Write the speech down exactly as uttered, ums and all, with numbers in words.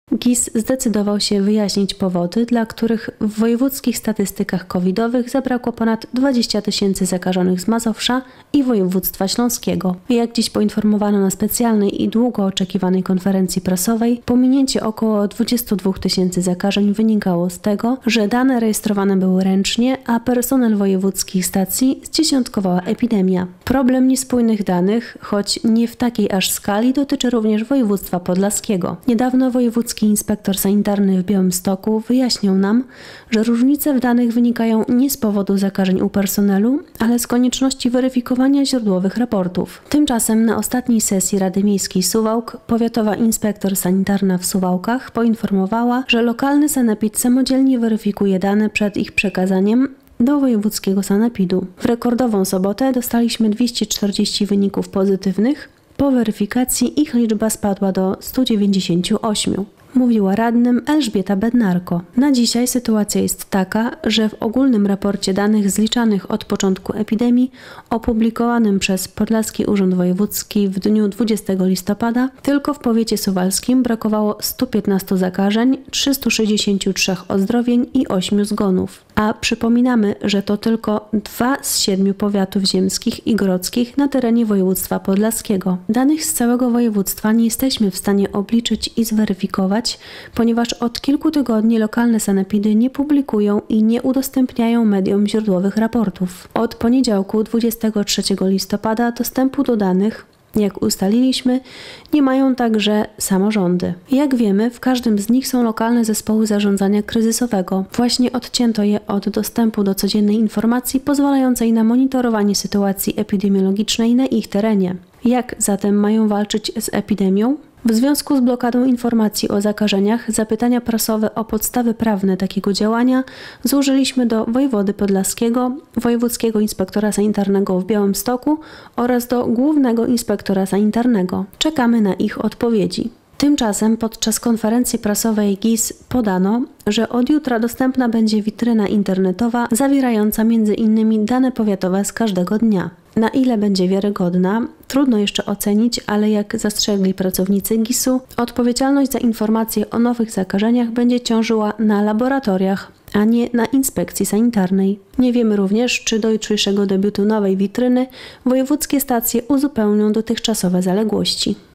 GIS zdecydował się wyjaśnić powody, dla których w wojewódzkich statystykach covidowych zabrakło ponad dwadzieścia tysięcy zakażonych z Mazowsza i województwa śląskiego. Jak dziś poinformowano na specjalnej i długo oczekiwanej konferencji prasowej, pominięcie około dwudziestu dwóch tysięcy zakażeń wynikało z tego, że dane rejestrowane były ręcznie, a personel wojewódzkich stacji zdziesiątkowała epidemia. Problem niespójnych danych, choć nie w takiej aż skali, dotyczy również województwa podlaskiego. Niedawno wojewódzki inspektor sanitarny w Białymstoku wyjaśnił nam, że różnice w danych wynikają nie z powodu zakażeń u personelu, ale z konieczności weryfikowania źródłowych raportów. Tymczasem na ostatniej sesji Rady Miejskiej Suwałk powiatowa inspektor sanitarna w Suwałkach poinformowała, że lokalny sanepid samodzielnie weryfikuje dane przed ich przekazaniem do wojewódzkiego sanepidu. W rekordową sobotę dostaliśmy dwieście czterdzieści wyników pozytywnych. Po weryfikacji ich liczba spadła do stu dziewięćdziesięciu ośmiu. Mówiła radnym Elżbieta Bednarko. Na dzisiaj sytuacja jest taka, że w ogólnym raporcie danych zliczanych od początku epidemii opublikowanym przez Podlaski Urząd Wojewódzki w dniu dwudziestego listopada tylko w powiecie suwalskim brakowało stu piętnastu zakażeń, trzystu sześćdziesięciu trzech ozdrowień i ośmiu zgonów. A przypominamy, że to tylko dwa z siedmiu powiatów ziemskich i grodzkich na terenie województwa podlaskiego. Danych z całego województwa nie jesteśmy w stanie obliczyć i zweryfikować, ponieważ od kilku tygodni lokalne sanepidy nie publikują i nie udostępniają mediom źródłowych raportów. Od poniedziałku dwudziestego trzeciego listopada dostępu do danych, jak ustaliliśmy, nie mają także samorządy. Jak wiemy, w każdym z nich są lokalne zespoły zarządzania kryzysowego. Właśnie odcięto je od dostępu do codziennej informacji pozwalającej na monitorowanie sytuacji epidemiologicznej na ich terenie. Jak zatem mają walczyć z epidemią? W związku z blokadą informacji o zakażeniach, zapytania prasowe o podstawy prawne takiego działania złożyliśmy do wojewody podlaskiego, wojewódzkiego inspektora sanitarnego w Białymstoku oraz do głównego inspektora sanitarnego. Czekamy na ich odpowiedzi. Tymczasem podczas konferencji prasowej GIS podano, że od jutra dostępna będzie witryna internetowa zawierająca między innymi dane powiatowe z każdego dnia. Na ile będzie wiarygodna, trudno jeszcze ocenić, ale jak zastrzegli pracownicy gisu, odpowiedzialność za informacje o nowych zakażeniach będzie ciążyła na laboratoriach, a nie na inspekcji sanitarnej. Nie wiemy również, czy do jutrzejszego debiutu nowej witryny wojewódzkie stacje uzupełnią dotychczasowe zaległości.